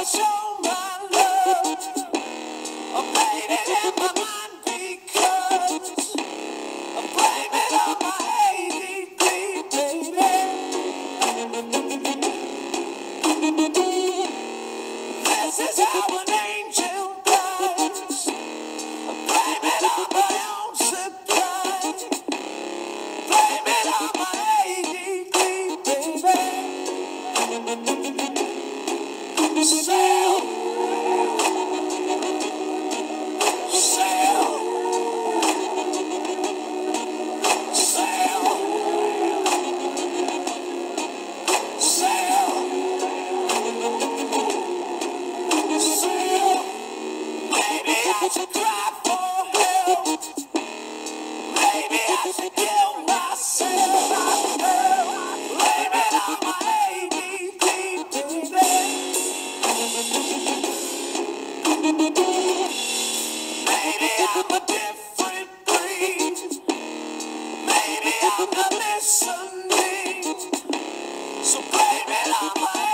show my love. I'm painted in my mind because I'm blaming on my ADD, baby. This is how an angel dies. I'm blaming on my own supply. Blaming on my ADD, baby. Sail, sail, sail, sail, sail. Maybe I should cry for help. Maybe I should kill myself. Blame it on my ADD, baby. Maybe I'm a different breed. Maybe I'm not listening. So blame it on my